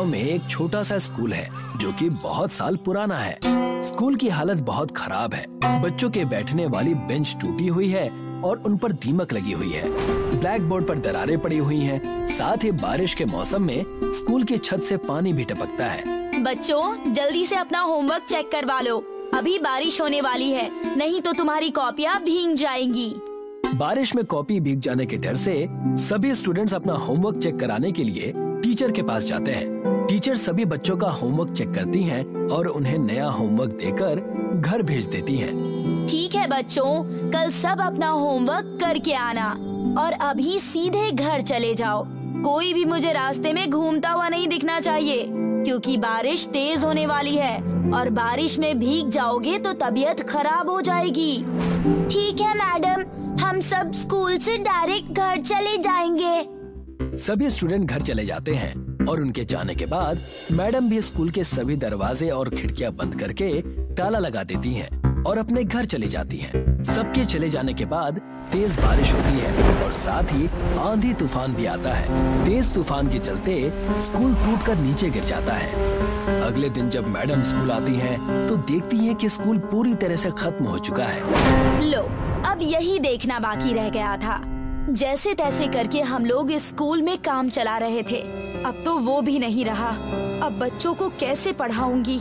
गांव में एक छोटा सा स्कूल है जो कि बहुत साल पुराना है। स्कूल की हालत बहुत खराब है। बच्चों के बैठने वाली बेंच टूटी हुई है और उन पर दीमक लगी हुई है। ब्लैक बोर्ड पर दरारें पड़ी हुई हैं। साथ ही बारिश के मौसम में स्कूल की छत से पानी भी टपकता है। बच्चों, जल्दी से अपना होमवर्क चेक करवा लो। अभी बारिश होने वाली है, नहीं तो तुम्हारी कॉपियाँ भीग जाएंगी। बारिश में कॉपी भीग जाने के डर से सभी स्टूडेंट्स अपना होमवर्क चेक कराने के लिए टीचर के पास जाते हैं। टीचर सभी बच्चों का होमवर्क चेक करती हैं और उन्हें नया होमवर्क देकर घर भेज देती हैं। ठीक है बच्चों, कल सब अपना होमवर्क करके आना और अभी सीधे घर चले जाओ। कोई भी मुझे रास्ते में घूमता हुआ नहीं दिखना चाहिए, क्योंकि बारिश तेज होने वाली है और बारिश में भीग जाओगे तो तबीयत खराब हो जाएगी। ठीक है मैडम, हम सब स्कूल से डायरेक्ट घर चले जाएंगे। सभी स्टूडेंट घर चले जाते हैं और उनके जाने के बाद मैडम भी स्कूल के सभी दरवाजे और खिड़कियां बंद करके ताला लगा देती हैं और अपने घर चली जाती हैं। सबके चले जाने के बाद तेज बारिश होती है और साथ ही आंधी तूफान भी आता है। तेज तूफान के चलते स्कूल टूटकर नीचे गिर जाता है। अगले दिन जब मैडम स्कूल आती हैं तो देखती हैं कि स्कूल पूरी तरह से खत्म हो चुका है। लो, अब यही देखना बाकी रह गया था। जैसे तैसे करके हम लोग इस स्कूल में काम चला रहे थे, अब तो वो भी नहीं रहा। अब बच्चों को कैसे पढ़ाऊंगी?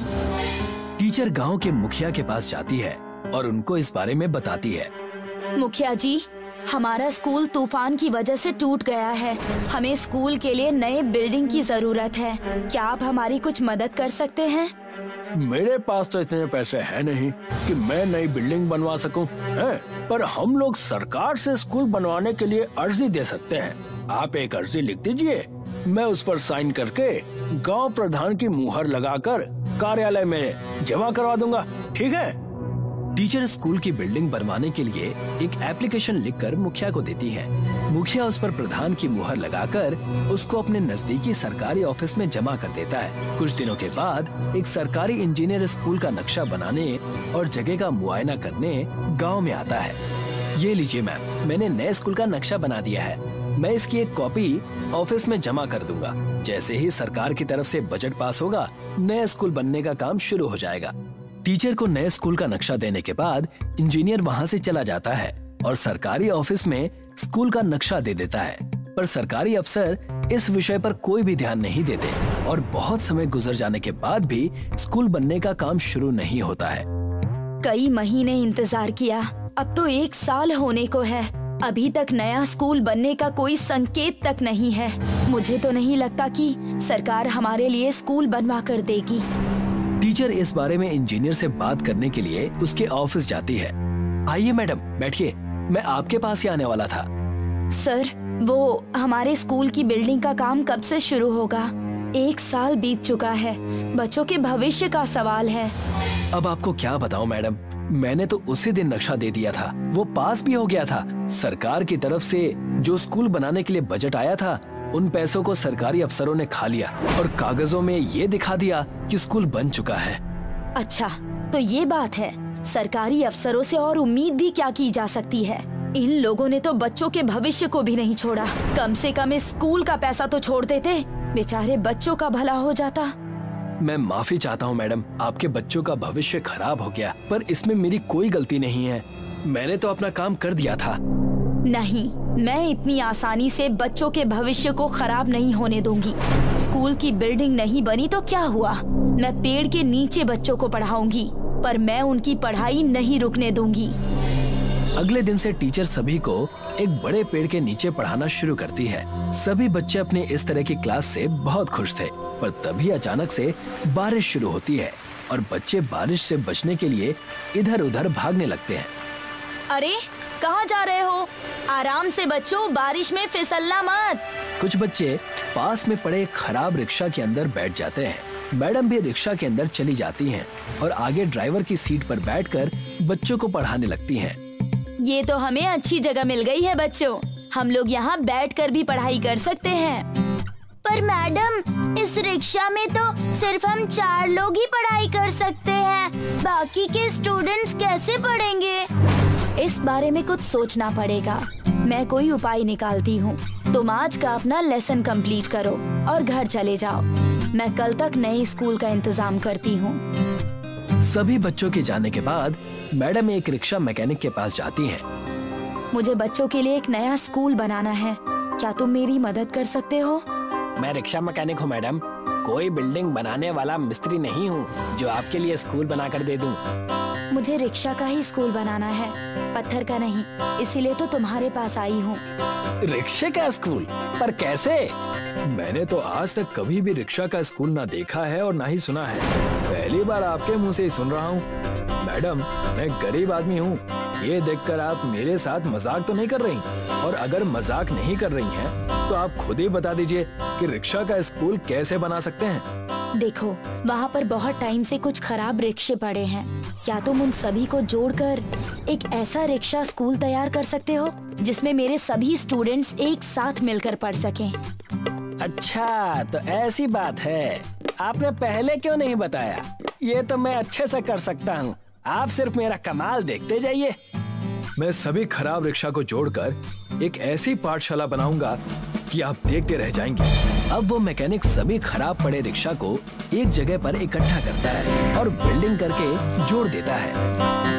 टीचर गांव के मुखिया के पास जाती है और उनको इस बारे में बताती है। मुखिया जी, हमारा स्कूल तूफान की वजह से टूट गया है। हमें स्कूल के लिए नए बिल्डिंग की जरूरत है। क्या आप हमारी कुछ मदद कर सकते हैं? मेरे पास तो इतने पैसे हैं नहीं कि मैं नई बिल्डिंग बनवा सकूं, पर हम लोग सरकार से स्कूल बनवाने के लिए अर्जी दे सकते हैं। आप एक अर्जी लिख दीजिए, मैं उस पर साइन करके गांव प्रधान की मुहर लगाकर कार्यालय में जमा करवा दूंगा। ठीक है? टीचर स्कूल की बिल्डिंग बनवाने के लिए एक एप्लीकेशन लिखकर मुखिया को देती है। मुखिया उस पर प्रधान की मुहर लगाकर उसको अपने नजदीकी सरकारी ऑफिस में जमा कर देता है। कुछ दिनों के बाद एक सरकारी इंजीनियर स्कूल का नक्शा बनाने और जगह का मुआयना करने गांव में आता है। ये लीजिए मैम, मैंने नए स्कूल का नक्शा बना दिया है। मैं इसकी एक कॉपी ऑफिस में जमा कर दूंगा। जैसे ही सरकार की तरफ से बजट पास होगा, नया स्कूल बनने का काम शुरू हो जाएगा। टीचर को नए स्कूल का नक्शा देने के बाद इंजीनियर वहाँ से चला जाता है और सरकारी ऑफिस में स्कूल का नक्शा दे देता है। पर सरकारी अफसर इस विषय पर कोई भी ध्यान नहीं देते और बहुत समय गुजर जाने के बाद भी स्कूल बनने का काम शुरू नहीं होता है। कई महीने इंतजार किया, अब तो 1 साल होने को है। अभी तक नया स्कूल बनने का कोई संकेत तक नहीं है। मुझे तो नहीं लगता कि सरकार हमारे लिए स्कूल बनवा कर देगी। टीचर इस बारे में इंजीनियर से बात करने के लिए उसके ऑफिस जाती है। आइए मैडम, बैठिए, मैं आपके पास ही आने वाला था। सर, वो हमारे स्कूल की बिल्डिंग का काम कब से शुरू होगा? 1 साल बीत चुका है। बच्चों के भविष्य का सवाल है। अब आपको क्या बताऊं मैडम, मैंने तो उसी दिन नक्शा दे दिया था, वो पास भी हो गया था। सरकार की तरफ से जो स्कूल बनाने के लिए बजट आया था, उन पैसों को सरकारी अफसरों ने खा लिया और कागजों में ये दिखा दिया कि स्कूल बन चुका है। अच्छा, तो ये बात है। सरकारी अफसरों से और उम्मीद भी क्या की जा सकती है? इन लोगों ने तो बच्चों के भविष्य को भी नहीं छोड़ा। कम से कम इस स्कूल का पैसा तो छोड़ देते, बेचारे बच्चों का भला हो जाता। मैं माफी चाहता हूँ मैडम, आपके बच्चों का भविष्य खराब हो गया, पर इसमें मेरी कोई गलती नहीं है। मैंने तो अपना काम कर दिया था। नहीं, मैं इतनी आसानी से बच्चों के भविष्य को खराब नहीं होने दूंगी। स्कूल की बिल्डिंग नहीं बनी तो क्या हुआ? मैं पेड़ के नीचे बच्चों को पढ़ाऊंगी, पर मैं उनकी पढ़ाई नहीं रुकने दूंगी। अगले दिन से टीचर सभी को एक बड़े पेड़ के नीचे पढ़ाना शुरू करती है। सभी बच्चे अपने इस तरह की क्लास से बहुत खुश थे, पर तभी अचानक से बारिश शुरू होती है और बच्चे बारिश से बचने के लिए इधर उधर भागने लगते हैं। अरे, कहाँ जा रहे हो? आराम से बच्चों, बारिश में फिसलना मत। कुछ बच्चे पास में पड़े खराब रिक्शा के अंदर बैठ जाते हैं। मैडम भी रिक्शा के अंदर चली जाती हैं और आगे ड्राइवर की सीट पर बैठकर बच्चों को पढ़ाने लगती हैं। ये तो हमें अच्छी जगह मिल गई है बच्चों, हम लोग यहाँ बैठकर भी पढ़ाई कर सकते हैं। पर मैडम, इस रिक्शा में तो सिर्फ हम 4 लोग ही पढ़ाई कर सकते हैं, बाकी के स्टूडेंट्स कैसे पढ़ेंगे? इस बारे में कुछ सोचना पड़ेगा। मैं कोई उपाय निकालती हूँ। तुम आज का अपना लेसन कंप्लीट करो और घर चले जाओ। मैं कल तक नए स्कूल का इंतजाम करती हूँ। सभी बच्चों के जाने के बाद मैडम एक रिक्शा मैकेनिक के पास जाती हैं। मुझे बच्चों के लिए एक नया स्कूल बनाना है, क्या तुम मेरी मदद कर सकते हो? मैं रिक्शा मैकेनिक हूँ मैडम, कोई बिल्डिंग बनाने वाला मिस्त्री नहीं हूँ जो आपके लिए स्कूल बना कर दे दूँ। मुझे रिक्शा का ही स्कूल बनाना है, पत्थर का नहीं, इसीलिए तो तुम्हारे पास आई हूँ। रिक्शे का स्कूल? पर कैसे? मैंने तो आज तक कभी भी रिक्शा का स्कूल ना देखा है और ना ही सुना है, पहली बार आपके मुंह से ही सुन रहा हूँ। मैडम, मैं गरीब आदमी हूँ, ये देखकर आप मेरे साथ मजाक तो नहीं कर रही? और अगर मजाक नहीं कर रही हैं, तो आप खुद ही बता दीजिए कि रिक्शा का स्कूल कैसे बना सकते हैं। देखो, वहाँ पर बहुत टाइम से कुछ खराब रिक्शे पड़े हैं, क्या तुम उन सभी को जोड़कर एक ऐसा रिक्शा स्कूल तैयार कर सकते हो जिसमें मेरे सभी स्टूडेंट्स एक साथ मिलकर पढ़ सकें? अच्छा, तो ऐसी बात है, आपने पहले क्यों नहीं बताया? ये तो मैं अच्छे से कर सकता हूँ, आप सिर्फ मेरा कमाल देखते जाइए। मैं सभी खराब रिक्शा को जोड़कर एक ऐसी पाठशाला बनाऊंगा कि आप देखते रह जाएंगे। अब वो मैकेनिक सभी खराब पड़े रिक्शा को एक जगह पर इकट्ठा करता है और वेल्डिंग करके जोड़ देता है।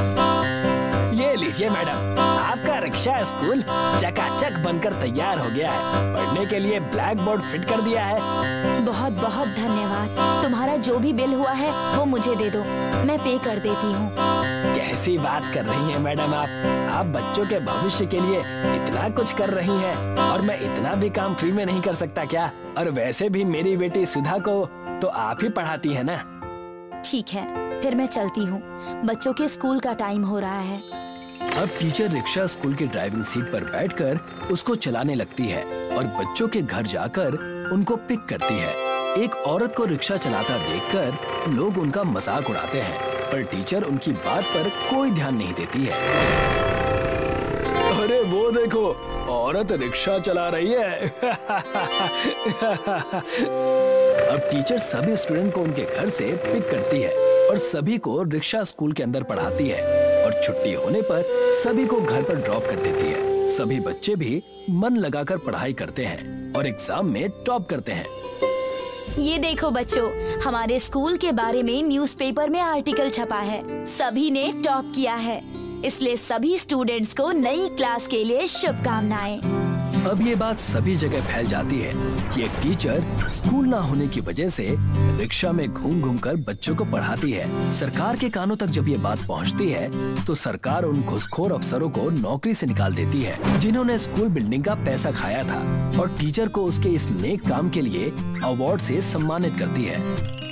ये लीजिए मैडम, आपका रिक्शा स्कूल चकाचक बनकर तैयार हो गया है। पढ़ने के लिए ब्लैक बोर्ड फिट कर दिया है। बहुत बहुत धन्यवाद। तुम्हारा जो भी बिल हुआ है वो मुझे दे दो, मैं पे कर देती हूँ। कैसी बात कर रही हैं मैडम आप बच्चों के भविष्य के लिए इतना कुछ कर रही हैं और मैं इतना भी काम फ्री में नहीं कर सकता क्या? और वैसे भी मेरी बेटी सुधा को तो आप ही पढ़ाती है ना। ठीक है, फिर मैं चलती हूँ, बच्चों के स्कूल का टाइम हो रहा है। अब टीचर रिक्शा स्कूल की ड्राइविंग सीट पर बैठकर उसको चलाने लगती है और बच्चों के घर जाकर उनको पिक करती है। एक औरत को रिक्शा चलाता देखकर लोग उनका मजाक उड़ाते हैं, पर टीचर उनकी बात पर कोई ध्यान नहीं देती है। अरे वो देखो, औरत रिक्शा चला रही है। अब टीचर सभी स्टूडेंट को उनके घर से पिक करती है और सभी को रिक्शा स्कूल के अंदर पढ़ाती है और छुट्टी होने पर सभी को घर पर ड्रॉप कर देती है। सभी बच्चे भी मन लगाकर पढ़ाई करते हैं और एग्जाम में टॉप करते हैं। ये देखो बच्चों, हमारे स्कूल के बारे में न्यूज़पेपर में आर्टिकल छपा है, सभी ने टॉप किया है, इसलिए सभी स्टूडेंट्स को नई क्लास के लिए शुभकामनाएं। अब ये बात सभी जगह फैल जाती है कि एक टीचर स्कूल ना होने की वजह से रिक्शा में घूम घूम कर बच्चों को पढ़ाती है। सरकार के कानों तक जब ये बात पहुंचती है तो सरकार उन घुसखोर अफसरों को नौकरी से निकाल देती है जिन्होंने स्कूल बिल्डिंग का पैसा खाया था, और टीचर को उसके इस नेक काम के लिए अवार्ड से सम्मानित करती है।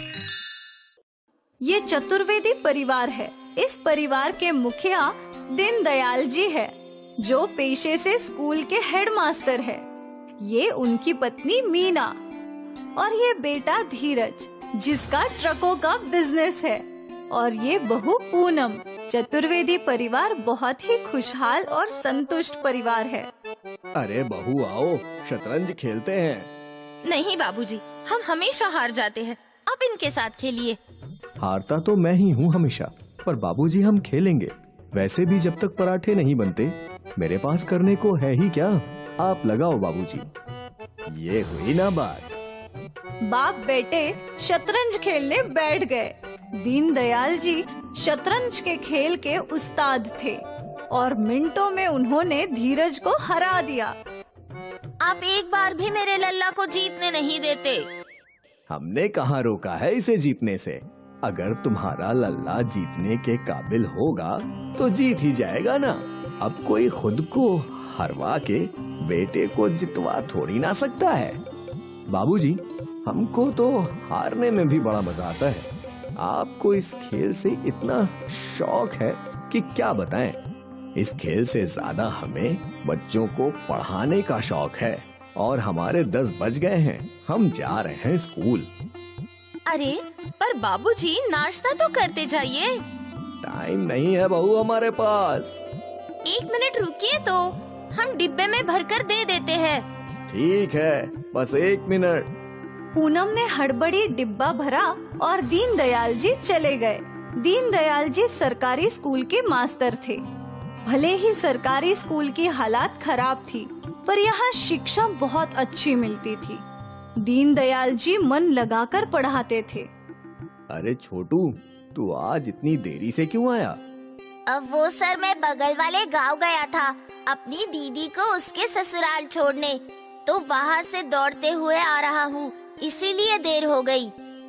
ये चतुर्वेदी परिवार है। इस परिवार के मुखिया दीनदयाल जी है, जो पेशे से स्कूल के हेडमास्टर है। ये उनकी पत्नी मीना और ये बेटा धीरज, जिसका ट्रकों का बिजनेस है, और ये बहू पूनम। चतुर्वेदी परिवार बहुत ही खुशहाल और संतुष्ट परिवार है। अरे बहू आओ, शतरंज खेलते हैं। नहीं बाबूजी, हम हमेशा हार जाते हैं, आप इनके साथ खेलिए। हारता तो मैं ही हूँ हमेशा, पर बाबूजी हम खेलेंगे। वैसे भी जब तक पराठे नहीं बनते मेरे पास करने को है ही क्या। आप लगाओ बाबूजी। ये हुई ना बात। बाप बेटे शतरंज खेलने बैठ गए। दीनदयाल जी शतरंज के खेल के उस्ताद थे और मिनटों में उन्होंने धीरज को हरा दिया। आप एक बार भी मेरे लल्ला को जीतने नहीं देते। हमने कहाँ रोका है इसे जीतने से। अगर तुम्हारा लल्ला जीतने के काबिल होगा तो जीत ही जाएगा ना। अब कोई खुद को हरवा के बेटे को जितवा थोड़ी ना सकता है। बाबूजी, हमको तो हारने में भी बड़ा मजा आता है। आपको इस खेल से इतना शौक है कि क्या बताएं। इस खेल से ज्यादा हमें बच्चों को पढ़ाने का शौक है। और हमारे 10 बज गए हैं, हम जा रहे हैं स्कूल। अरे पर बाबूजी, नाश्ता तो करते जाइए। टाइम नहीं है बहू हमारे पास। 1 मिनट रुकिए तो हम डिब्बे में भरकर दे देते हैं। ठीक है, बस 1 मिनट। पूनम ने हड़बड़ी डिब्बा भरा और दीनदयाल जी चले गए। दीनदयाल जी सरकारी स्कूल के मास्टर थे। भले ही सरकारी स्कूल की हालात खराब थी, पर यहाँ शिक्षा बहुत अच्छी मिलती थी। दीनदयाल जी मन लगाकर पढ़ाते थे। अरे छोटू, तू आज इतनी देरी से क्यों आया? अब वो सर, मैं बगल वाले गांव गया था अपनी दीदी को उसके ससुराल छोड़ने, तो वहाँ से दौड़ते हुए आ रहा हूँ, इसीलिए देर हो गई।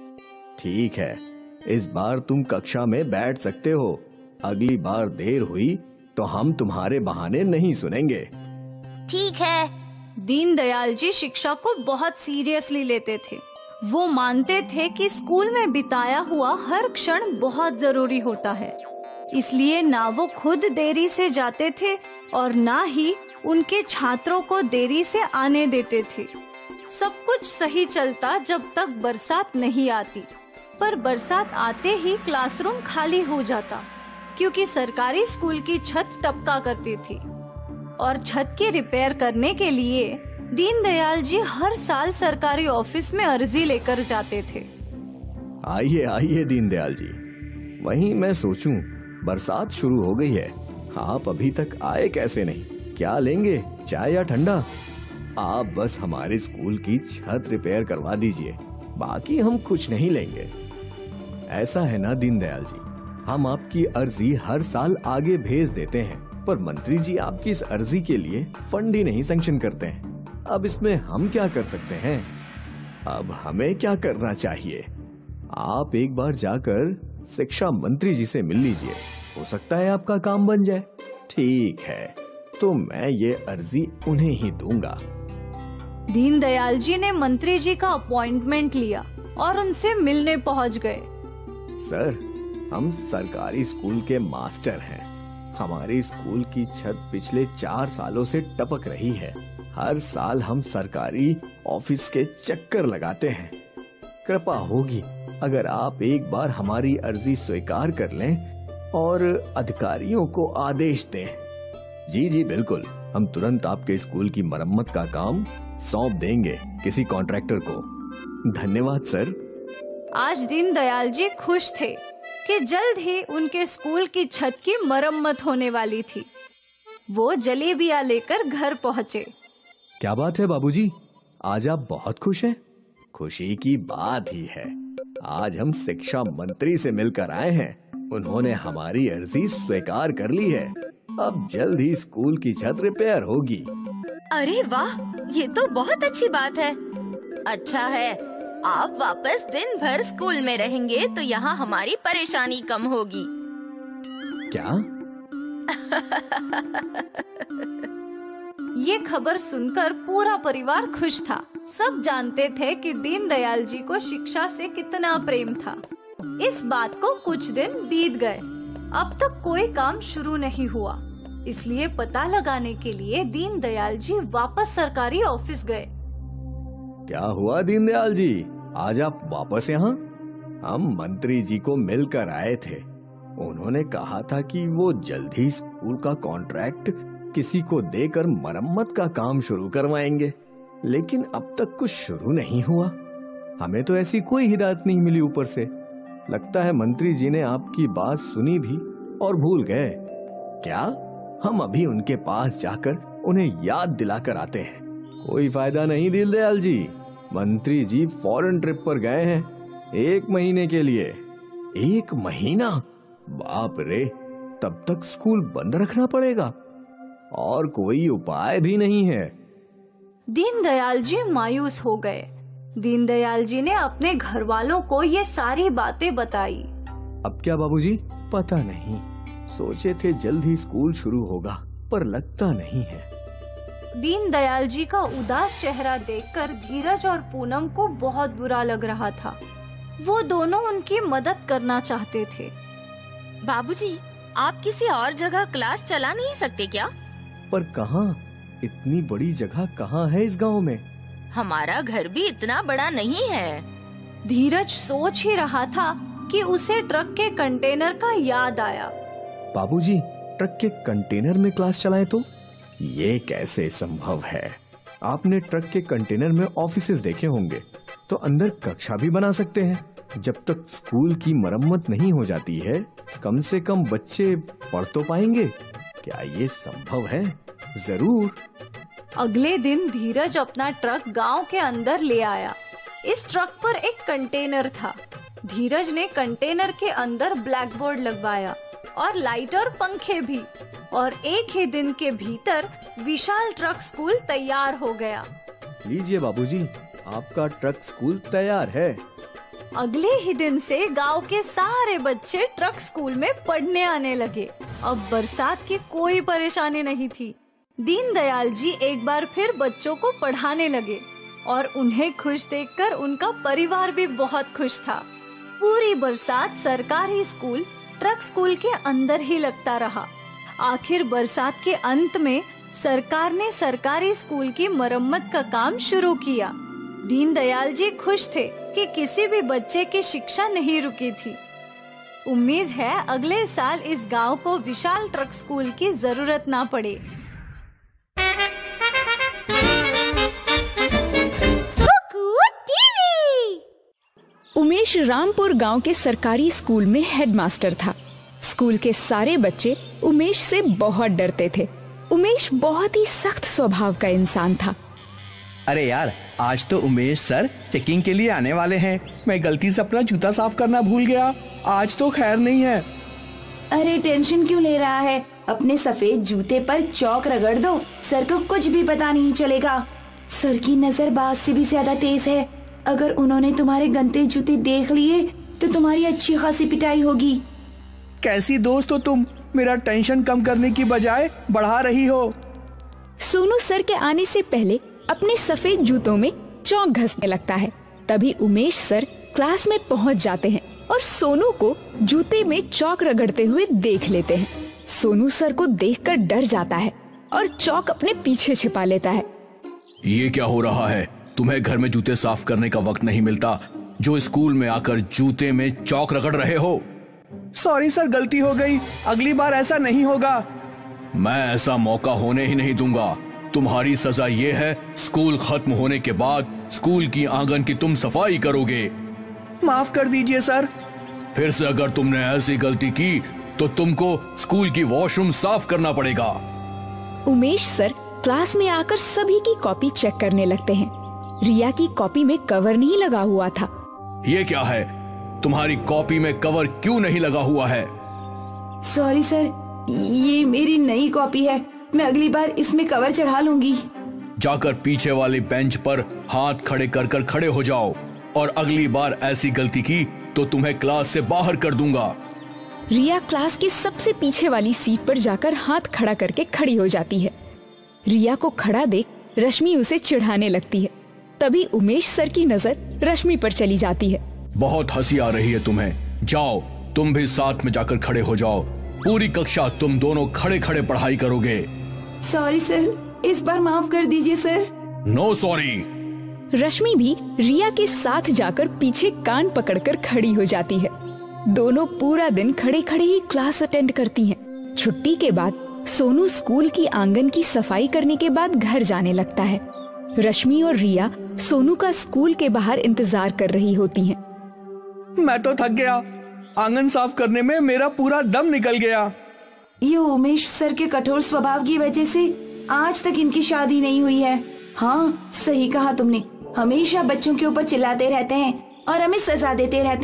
ठीक है, इस बार तुम कक्षा में बैठ सकते हो। अगली बार देर हुई तो हम तुम्हारे बहाने नहीं सुनेंगे। ठीक है। दीनदयाल जी शिक्षा को बहुत सीरियसली लेते थे। वो मानते थे कि स्कूल में बिताया हुआ हर क्षण बहुत जरूरी होता है, इसलिए ना वो खुद देरी से जाते थे और ना ही उनके छात्रों को देरी से आने देते थे। सब कुछ सही चलता जब तक बरसात नहीं आती, पर बरसात आते ही क्लासरूम खाली हो जाता, क्योंकि सरकारी स्कूल की छत टपका करती थी और छत की रिपेयर करने के लिए दीनदयाल जी हर साल सरकारी ऑफिस में अर्जी लेकर जाते थे। आइए आइए दीनदयाल जी, वहीं मैं सोचूं बरसात शुरू हो गई है, आप अभी तक आए कैसे नहीं? क्या लेंगे, चाय या ठंडा? आप बस हमारे स्कूल की छत रिपेयर करवा दीजिए, बाकी हम कुछ नहीं लेंगे। ऐसा है ना दीनदयाल जी, हम आपकी अर्जी हर साल आगे भेज देते हैं, पर मंत्री जी आपकी इस अर्जी के लिए फंड ही नहीं सैंक्शन करते हैं। अब इसमें हम क्या कर सकते हैं? अब हमें क्या करना चाहिए? आप एक बार जाकर शिक्षा मंत्री जी से मिल लीजिए, हो सकता है आपका काम बन जाए। ठीक है, तो मैं ये अर्जी उन्हें ही दूंगा। दीनदयाल जी ने मंत्री जी का अपॉइंटमेंट लिया और उनसे मिलने पहुंच गए। सर, हम सरकारी स्कूल के मास्टर हैं। हमारे स्कूल की छत पिछले 4 सालों से टपक रही है। हर साल हम सरकारी ऑफिस के चक्कर लगाते हैं। कृपा होगी अगर आप एक बार हमारी अर्जी स्वीकार कर लें और अधिकारियों को आदेश दें। जी जी बिल्कुल, हम तुरंत आपके स्कूल की मरम्मत का काम सौंप देंगे किसी कॉन्ट्रैक्टर को। धन्यवाद सर। आज दीनदयाल जी खुश थे कि जल्द ही उनके स्कूल की छत की मरम्मत होने वाली थी। वो जलेबियां लेकर घर पहुँचे। क्या बात है बाबूजी, आज आप बहुत खुश हैं? खुशी की बात ही है, आज हम शिक्षा मंत्री से मिलकर आए हैं। उन्होंने हमारी अर्जी स्वीकार कर ली है। अब जल्द ही स्कूल की छत रिपेयर होगी। अरे वाह, ये तो बहुत अच्छी बात है। अच्छा है, आप वापस दिन भर स्कूल में रहेंगे तो यहाँ हमारी परेशानी कम होगी। क्या? ये खबर सुनकर पूरा परिवार खुश था। सब जानते थे कि दीनदयाल जी को शिक्षा से कितना प्रेम था। इस बात को कुछ दिन बीत गए। अब तक कोई काम शुरू नहीं हुआ, इसलिए पता लगाने के लिए दीनदयाल जी वापस सरकारी ऑफिस गए। क्या हुआ दीनदयाल जी, आज आप वापस यहाँ? हम मंत्री जी को मिलकर आए थे। उन्होंने कहा था कि वो जल्द ही स्कूल का कॉन्ट्रैक्ट किसी को देकर मरम्मत का काम शुरू करवाएंगे, लेकिन अब तक कुछ शुरू नहीं हुआ। हमें तो ऐसी कोई हिदायत नहीं मिली ऊपर से। लगता है मंत्री जी ने आपकी बात सुनी भी और भूल गए। क्या? हम अभी उनके पास जाकर उन्हें याद दिलाकर आते हैं। कोई फायदा नहीं दीनदयाल जी, मंत्री जी फॉरेन ट्रिप पर गए हैं 1 महीने के लिए। 1 महीना? बाप रे, तब तक स्कूल बंद रखना पड़ेगा और कोई उपाय भी नहीं है। दीनदयाल जी मायूस हो गए। दीनदयाल जी ने अपने घर वालों को ये सारी बातें बताई। अब क्या बाबूजी? पता नहीं, सोचे थे जल्द ही स्कूल शुरू होगा, पर लगता नहीं है। दीनदयाल जी का उदास चेहरा देखकर धीरज और पूनम को बहुत बुरा लग रहा था। वो दोनों उनकी मदद करना चाहते थे। बाबूजी, आप किसी और जगह क्लास चला नहीं सकते क्या? पर कहाँ? इतनी बड़ी जगह कहाँ है इस गांव में? हमारा घर भी इतना बड़ा नहीं है। धीरज सोच ही रहा था कि उसे ट्रक के कंटेनर का याद आया। बाबूजी, ट्रक के कंटेनर में क्लास चलाएं तो? ये कैसे संभव है? आपने ट्रक के कंटेनर में ऑफिसेस देखे होंगे, तो अंदर कक्षा भी बना सकते हैं। जब तक स्कूल की मरम्मत नहीं हो जाती है, कम से कम बच्चे पढ़ तो पाएंगे। क्या ये संभव है? जरूर। अगले दिन धीरज अपना ट्रक गांव के अंदर ले आया। इस ट्रक पर एक कंटेनर था। धीरज ने कंटेनर के अंदर ब्लैक बोर्ड लगवाया और लाइट और पंखे भी, और एक ही दिन के भीतर विशाल ट्रक स्कूल तैयार हो गया। लीजिए बाबूजी, आपका ट्रक स्कूल तैयार है। अगले ही दिन से गांव के सारे बच्चे ट्रक स्कूल में पढ़ने आने लगे। अब बरसात की कोई परेशानी नहीं थी। दीनदयाल जी एक बार फिर बच्चों को पढ़ाने लगे और उन्हें खुश देखकर उनका परिवार भी बहुत खुश था। पूरी बरसात सरकारी स्कूल ट्रक स्कूल के अंदर ही लगता रहा। आखिर बरसात के अंत में सरकार ने सरकारी स्कूल की मरम्मत का काम शुरू किया। दीनदयाल जी खुश थे कि किसी भी बच्चे की शिक्षा नहीं रुकी थी। उम्मीद है अगले साल इस गांव को विशाल ट्रक स्कूल की जरूरत ना पड़े। उमेश रामपुर गांव के सरकारी स्कूल में हेडमास्टर था। स्कूल के सारे बच्चे उमेश से बहुत डरते थे। उमेश बहुत ही सख्त स्वभाव का इंसान था। अरे यार, आज तो उमेश सर चेकिंग के लिए आने वाले हैं। मैं गलती से अपना जूता साफ करना भूल गया। आज तो खैर नहीं है। अरे टेंशन क्यों ले रहा है? अपने सफेद जूते पर चौक रगड़ दो, सर को कुछ भी पता नहीं चलेगा। सर की नजर बाज से भी ज्यादा तेज है। अगर उन्होंने तुम्हारे गंदे जूते देख लिए तो तुम्हारी अच्छी खासी पिटाई होगी। कैसी दोस्त हो तुम, मेरा टेंशन कम करने की बजाय बढ़ा रही हो। सोनू सर के आने से पहले अपने सफेद जूतों में चौक घसने लगता है। तभी उमेश सर क्लास में पहुंच जाते हैं और सोनू को जूते में चौक रगड़ते हुए देख लेते हैं। सोनू सर को देखकर डर जाता है और चौक अपने पीछे छिपा लेता है। ये क्या हो रहा है? तुम्हें घर में जूते साफ करने का वक्त नहीं मिलता, जो स्कूल में आकर जूते में चौक रगड़ रहे हो। सॉरी सर, गलती हो गई। अगली बार ऐसा नहीं होगा। मैं ऐसा मौका होने ही नहीं दूंगा। तुम्हारी सजा ये है, स्कूल खत्म होने के बाद स्कूल की आंगन की तुम सफाई करोगे। माफ कर दीजिए सर। फिर से अगर तुमने ऐसी गलती की तो तुमको स्कूल की वॉशरूम साफ करना पड़ेगा। उमेश सर क्लास में आकर सभी की कॉपी चेक करने लगते हैं। रिया की कॉपी में कवर नहीं लगा हुआ था। ये क्या है? तुम्हारी कॉपी में कवर क्यों नहीं लगा हुआ है? सॉरी सर, ये मेरी नई कॉपी है। मैं अगली बार इसमें कवर चढ़ा लूंगी। जाकर पीछे वाली बेंच पर हाथ खड़े कर कर खड़े हो जाओ, और अगली बार ऐसी गलती की तो तुम्हें क्लास से बाहर कर दूंगा। रिया क्लास की सबसे पीछे वाली सीट पर जाकर हाथ खड़ा करके खड़ी हो जाती है। रिया को खड़ा देख रश्मि उसे चिढ़ाने लगती है। तभी उमेश सर की नजर रश्मि पर चली जाती है। बहुत हंसी आ रही है तुम्हें। जाओ, तुम भी साथ में जाकर खड़े हो जाओ। पूरी कक्षा तुम दोनों खड़े खड़े पढ़ाई करोगे। सॉरी सर, इस बार माफ कर दीजिए सर। No sorry. रश्मि भी रिया के साथ जाकर पीछे कान पकड़कर खड़ी हो जाती है। दोनों पूरा दिन खड़े खड़े ही क्लास अटेंड करती हैं। छुट्टी के बाद सोनू स्कूल की आंगन की सफाई करने के बाद घर जाने लगता है। रश्मि और रिया सोनू का स्कूल के बाहर इंतजार कर रही होती हैं। मैं तो थक गया। आंगन साफ करने में मेरा पूरा दम निकल गया। ये उमेश सर के कठोर स्वभाव की वजह से आज तक इनकी शादी नहीं हुई है। हाँ, सही कहा तुमने। हमेशा बच्चों के ऊपर चिल्लाते रहते हैं और हमें सजा देते रहते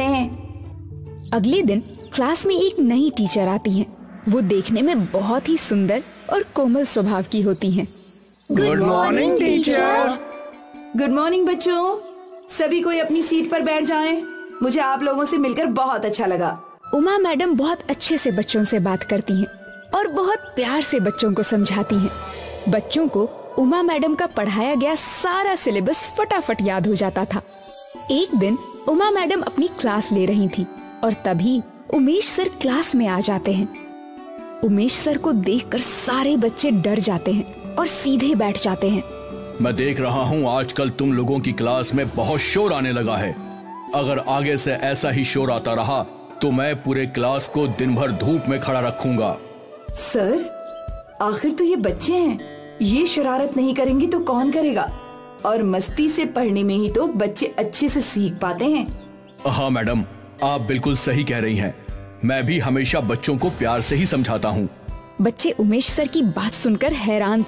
हैं। अगले दिन क्लास में एक नई टीचर आती हैं। वो देखने में बहुत ही सुंदर और कोमल स्वभाव की होती हैं। Good morning teacher. Good morning बच्चों। सभी कोई अपनी सीट पर बैठ जाएं। मुझे आप लोगों से मिलकर बहुत अच्छा लगा। उमा मैडम बहुत अच्छे से बच्चों से बात करती हैं और बहुत प्यार से बच्चों को समझाती हैं। बच्चों को उमा मैडम का पढ़ाया गया सारा सिलेबस फटाफट याद हो जाता था। एक दिन उमा मैडम अपनी क्लास ले रही थी और तभी उमेश सर क्लास में आ जाते हैं। उमेश सर को देखकर सारे बच्चे डर जाते हैं और सीधे बैठ जाते हैं। मैं देख रहा हूँ आजकल तुम लोगों की क्लास में बहुत शोर आने लगा है। अगर आगे से ऐसा ही शोर आता रहा तो मैं पूरे क्लास को दिन भर धूप में खड़ा रखूंगा। सर, आखिर तो ये बच्चे हैं। ये शरारत नहीं करेंगे तो कौन करेगा? और मस्ती से पढ़ने में ही तो बच्चे अच्छे से सीख पाते हैं। हाँ मैडम, आप बिल्कुल सही कह रही हैं। मैं भी हमेशा बच्चों को प्यार से ही समझाता हूँ। बच्चे उमेश सर की बात सुनकर हैरान थे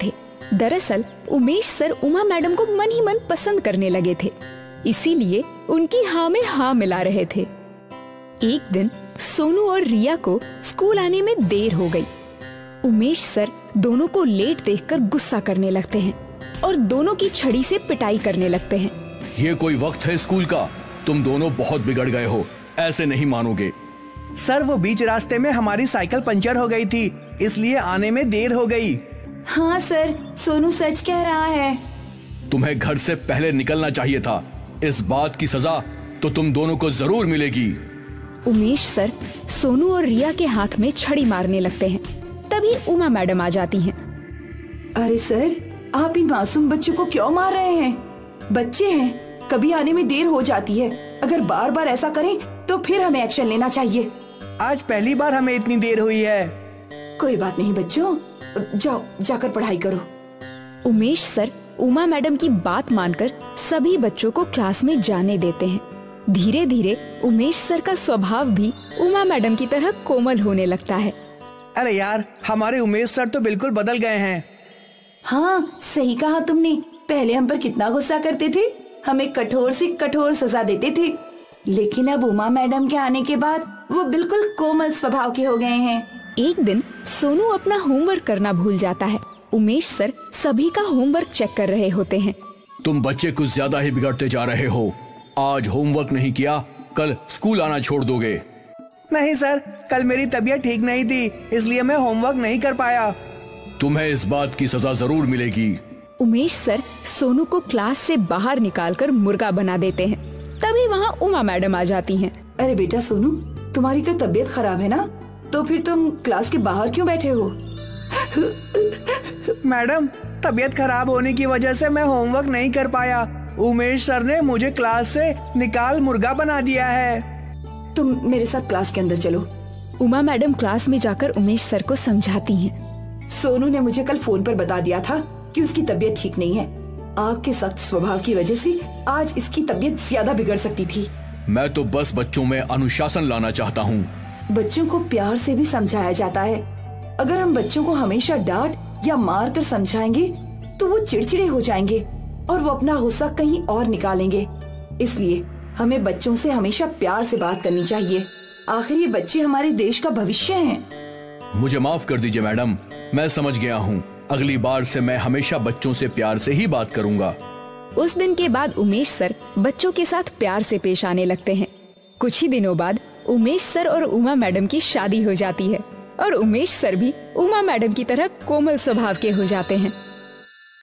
दरअसल उमेश सर उमा मैडम को मन ही मन पसंद करने लगे थे, इसीलिए उनकी हाँ में हाँ मिला रहे थे। एक दिन सोनू और रिया को स्कूल आने में देर हो गई। उमेश सर दोनों को लेट देखकर गुस्सा करने लगते हैं और दोनों की छड़ी से पिटाई करने लगते हैं। ये कोई वक्त है स्कूल का? तुम दोनों बहुत बिगड़ गए हो, ऐसे नहीं मानोगे। सर वो बीच रास्ते में हमारी साइकिल पंचर हो गई थी, इसलिए आने में देर हो गई। हाँ सर, सोनू सच कह रहा है। तुम्हें घर से पहले निकलना चाहिए था। इस बात की सजा तो तुम दोनों को जरूर मिलेगी। उमेश सर सोनू और रिया के हाथ में छड़ी मारने लगते हैं। तभी उमा मैडम आ जाती हैं। अरे सर, आप इन मासूम बच्चों को क्यों मार रहे हैं? बच्चे हैं, कभी आने में देर हो जाती है। अगर बार बार ऐसा करें तो फिर हमें एक्शन लेना चाहिए। आज पहली बार हमें इतनी देर हुई है। कोई बात नहीं बच्चों, जाओ जाकर पढ़ाई करो। उमेश सर उमा मैडम की बात मानकर सभी बच्चों को क्लास में जाने देते हैं। धीरे धीरे उमेश सर का स्वभाव भी उमा मैडम की तरह कोमल होने लगता है। अरे यार, हमारे उमेश सर तो बिल्कुल बदल गए हैं। हाँ, सही कहा तुमने। पहले हम पर कितना गुस्सा करते थे, हमें कठोर से कठोर सजा देते थे, लेकिन अब उमा मैडम के आने के बाद वो बिल्कुल कोमल स्वभाव के हो गए हैं। एक दिन सोनू अपना होमवर्क करना भूल जाता है। उमेश सर सभी का होमवर्क चेक कर रहे होते हैं। तुम बच्चे कुछ ज्यादा ही बिगड़ते जा रहे हो। आज होमवर्क नहीं किया, कल स्कूल आना छोड़ दोगे। नहीं सर, कल मेरी तबीयत ठीक नहीं थी, इसलिए मैं होमवर्क नहीं कर पाया। तुम्हें इस बात की सजा जरूर मिलेगी। उमेश सर सोनू को क्लास से बाहर निकालकर मुर्गा बना देते हैं। तभी वहाँ उमा मैडम आ जाती हैं। अरे बेटा सोनू, तुम्हारी तो तबीयत खराब है ना, तो फिर तुम क्लास के बाहर क्यों बैठे हो? मैडम, तबीयत खराब होने की वजह से मैं होमवर्क नहीं कर पाया। उमेश सर ने मुझे क्लास से निकाल मुर्गा बना दिया है। तुम मेरे साथ क्लास के अंदर चलो। उमा मैडम क्लास में जाकर उमेश सर को समझाती हैं। सोनू ने मुझे कल फोन पर बता दिया था कि उसकी तबीयत ठीक नहीं है। आपके सख्त स्वभाव की वजह से आज इसकी तबीयत ज्यादा बिगड़ सकती थी। मैं तो बस बच्चों में अनुशासन लाना चाहता हूँ। बच्चों को प्यार से भी समझाया जाता है। अगर हम बच्चों को हमेशा डांट या मार कर समझाएंगे तो वो चिड़चिड़े हो जाएंगे और वो अपना गुस्सा कहीं और निकालेंगे। इसलिए हमें बच्चों से हमेशा प्यार से बात करनी चाहिए। आखिर ये बच्चे हमारे देश का भविष्य हैं। मुझे माफ कर दीजिए मैडम, मैं समझ गया हूँ। अगली बार से मैं हमेशा बच्चों से प्यार से ही बात करूँगा। उस दिन के बाद उमेश सर बच्चों के साथ प्यार से पेश आने लगते हैं। कुछ ही दिनों बाद उमेश सर और उमा मैडम की शादी हो जाती है और उमेश सर भी उमा मैडम की तरह कोमल स्वभाव के हो जाते हैं।